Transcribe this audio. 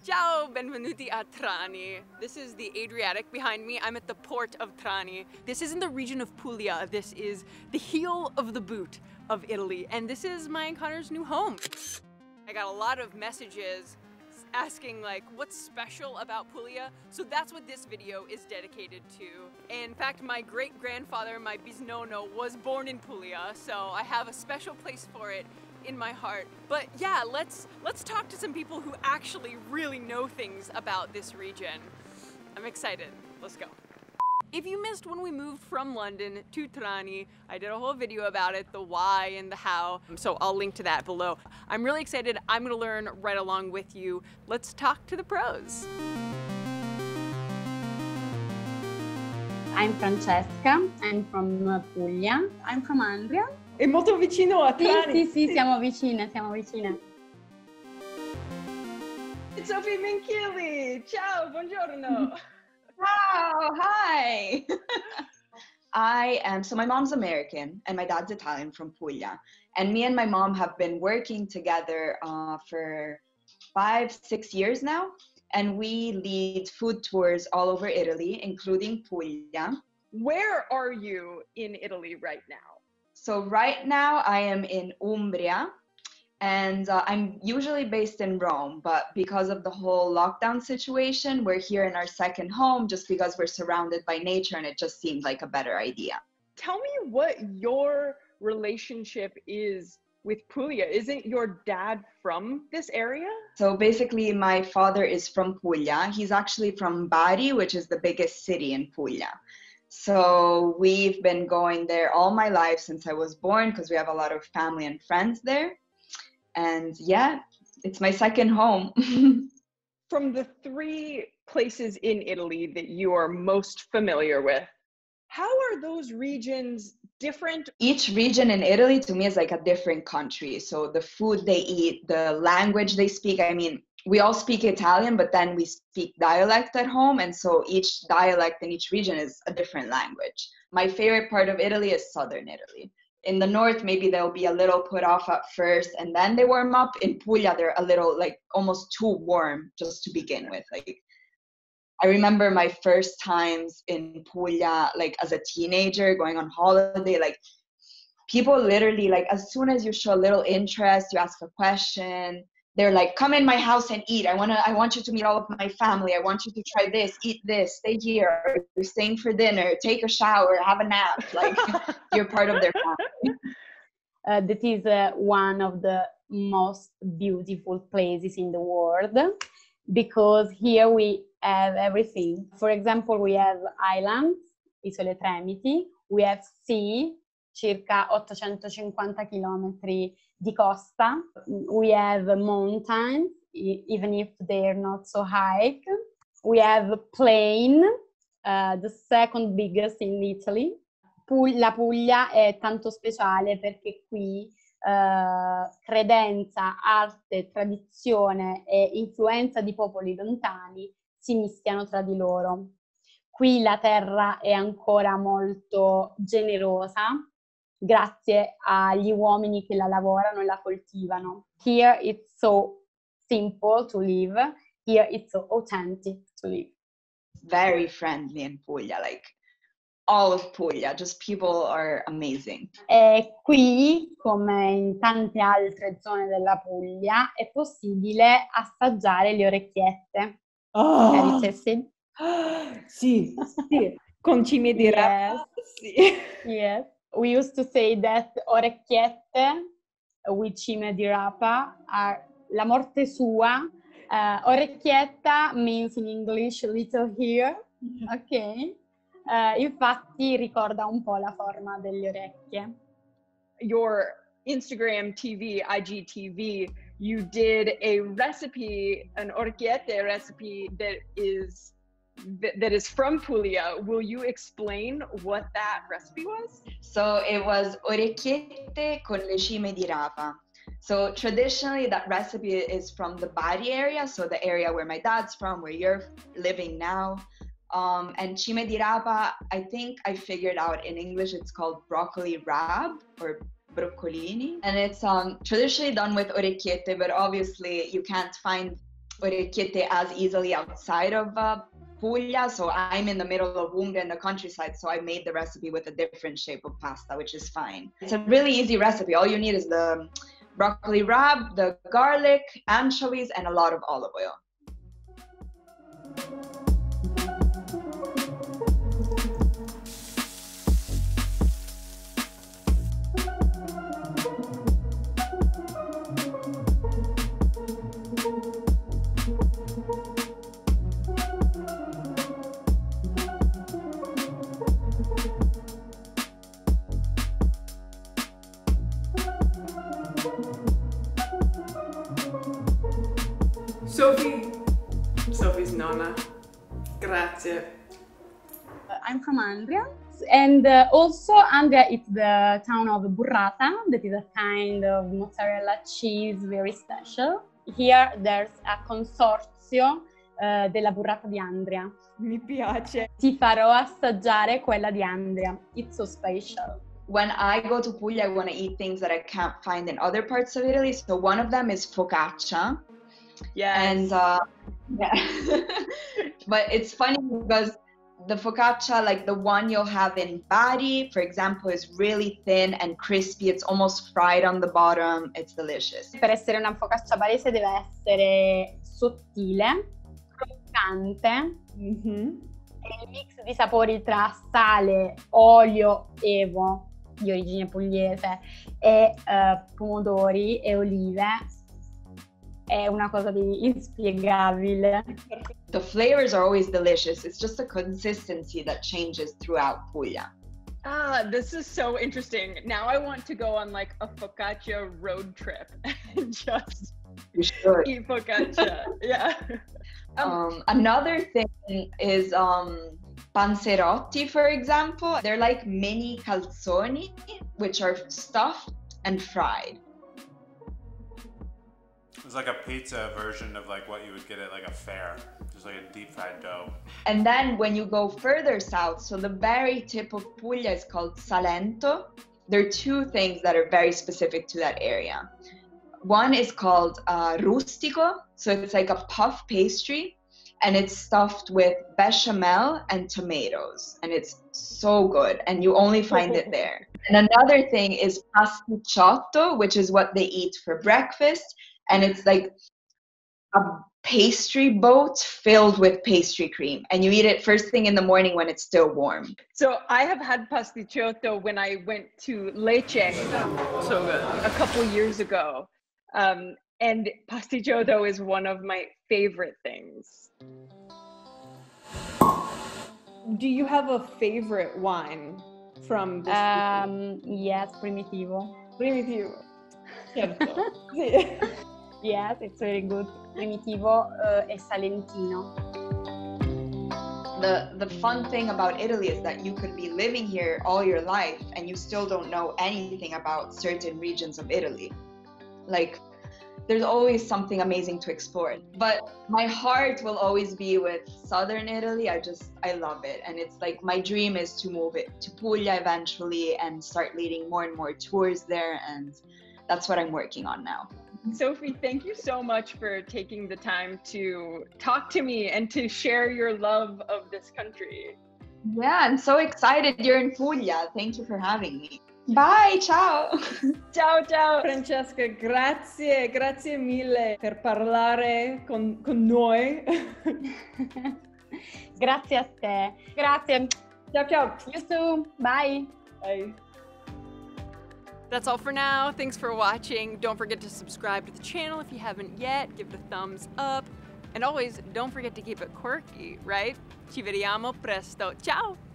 Ciao, benvenuti a Trani. This is the Adriatic behind me. I'm at the port of Trani. This isn't the region of Puglia. This is the heel of the boot of Italy. And this is my and Connor's new home. I got a lot of messages asking like, what's special about Puglia? So that's what this video is dedicated to. In fact, my great-grandfather, my bisnonno, was born in Puglia, so I have a special place for it in my heart. But yeah, let's talk to some people who actually really know things about this region. I'm excited. Let's go. If you missed when we moved from London to Trani, I did a whole video about it, the why and the how, so I'll link to that below. I'm really excited. I'm gonna learn right along with you. Let's talk to the pros. I'm Francesca, I'm from Puglia. I'm from Andria. È molto vicino a Trani. Sì, siamo vicine. It's Sophie Minchili. Ciao, buongiorno. Oh, hi. So my mom's American and my dad's Italian from Puglia. And me and my mom have been working together for 5-6 years now. And we lead food tours all over Italy, including Puglia. Where are you in Italy right now? So right now I am in Umbria, and I'm usually based in Rome, but because of the whole lockdown situation, we're here in our second home just because we're surrounded by nature and it just seemed like a better idea. Tell me what your relationship is with Puglia. Isn't your dad from this area? So basically my father is from Puglia. He's actually from Bari, which is the biggest city in Puglia. So we've been going there all my life since I was born because we have a lot of family and friends there. And yeah, it's my second home. From the 3 places in Italy that you are most familiar with, how are those regions different? Each region in Italy to me is like a different country. So the food they eat, the language they speak, I mean, we all speak Italian, but then we speak dialect at home. And so each dialect in each region is a different language. My favorite part of Italy is southern Italy. In the north, maybe they'll be a little put off at first and then they warm up. In Puglia, they're a little like almost too warm just to begin with. Like, I remember my first times in Puglia, like as a teenager going on holiday, like people literally like as soon as you show a little interest, you ask a question, they're like, come in my house and eat. I want you to meet all of my family. I want you to try this, eat this, stay here, you're staying for dinner, take a shower, have a nap. Like you're part of their family. That is one of the most beautiful places in the world because here we have everything. For example, we have islands, Isole Tremiti, we have sea, circa 850 chilometri di costa. We have mountains, even if they're not so high. We have plain, the second biggest in Italy. La Puglia è tanto speciale perché qui credenza, arte, tradizione e influenza di popoli lontani si mischiano tra di loro. Qui la terra è ancora molto generosa, grazie agli uomini che la lavorano e la coltivano. Here it's so simple to live, here it's so authentic to live. Very friendly in Puglia, like all of Puglia, just people are amazing. E qui, come in tante altre zone della Puglia, è possibile assaggiare le orecchiette. Oh. Have you tasted? Sì, sì. Con cime di rapa. Sì. Yes. We used to say that orecchiette with cime di rapa are la morte sua. Orecchietta means in English little ear. Ok. Infatti ricorda un po' la forma delle orecchie. Your Instagram TV, IGTV, you did a recipe, an orecchiette recipe that is from Puglia. Will you explain what that recipe was? So it was orecchiette con le cime di rapa. So traditionally that recipe is from the Bari area, so the area where my dad's from, where you're living now. And cime di rapa, I think I figured out in English it's called broccoli rab or broccolini. And it's traditionally done with orecchiette, but obviously you can't find orecchiette as easily outside of Puglia. So I'm in the middle of Umbria in the countryside, so I made the recipe with a different shape of pasta, which is fine. It's a really easy recipe. All you need is the broccoli rabe, the garlic, anchovies, and a lot of olive oil. Sophie's nonna. Grazie. I'm from Andria, and also Andria is the town of burrata, that is a kind of mozzarella cheese very special. Here there's a consorzio della burrata di Andria. Mi piace. Ti farò assaggiare quella di Andria. It's so special. When I go to Puglia, I want to eat things that I can't find in other parts of Italy. So one of them is focaccia. Yes. And yeah. But it's funny because the focaccia, like the one you'll have in Bari, for example, is really thin and crispy. It's almost fried on the bottom. It's delicious. Per essere una focaccia barese deve essere sottile, croccante, e il mix di sapori tra sale, olio, evo di origine pugliese e pomodori e olive è una cosa di inspiegabile. The flavors are always delicious. It's just the consistency that changes throughout Puglia. Ah, this is so interesting. Now I want to go on like a focaccia road trip and just You should. eat focaccia. Yeah. Another thing is panzerotti, for example. They're like mini calzoni, which are stuffed and fried. It's like a pizza version of like what you would get at like a fair, just like a deep fried dough. And then when you go further south, so the very tip of Puglia is called Salento. There are two things that are very specific to that area. One is called rustico, so it's like a puff pastry, and it's stuffed with bechamel and tomatoes, and it's so good, and you only find it there. And another thing is pasticciotto, which is what they eat for breakfast, and it's like a pastry boat filled with pastry cream, and you eat it first thing in the morning when it's still warm. So I have had pasticciotto when I went to Lecce, so good, a couple years ago. And pasticciotto is one of my favorite things. Do you have a favorite wine from this region? Yes, Primitivo. Primitivo. Certo. Sì. Yes, it's very good. Primitivo e Salentino. The fun thing about Italy is that you could be living here all your life and you still don't know anything about certain regions of Italy. Like, there's always something amazing to explore. But my heart will always be with southern Italy. I love it. And it's like my dream is to move it to Puglia eventually and start leading more and more tours there. And that's what I'm working on now. Sophie, thank you so much for taking the time to talk to me and to share your love of this country. Yeah, I'm so excited you're in Puglia. Thank you for having me. Bye, ciao! Ciao, ciao! Francesca, grazie mille per parlare con noi. Grazie a te. Grazie. Ciao, ciao! You too. Bye. Bye. That's all for now. Thanks for watching. Don't forget to subscribe to the channel if you haven't yet. Give it a thumbs up. And always, don't forget to keep it quirky, right? Ci vediamo presto. Ciao!